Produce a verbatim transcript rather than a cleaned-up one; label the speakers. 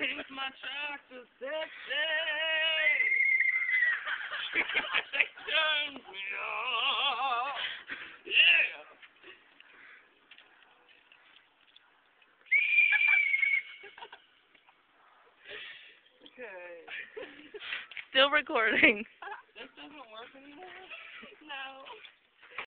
Speaker 1: Change my track to sexy. Turn me on. Yeah. Okay.
Speaker 2: Still recording.
Speaker 1: This doesn't work anymore?
Speaker 3: No.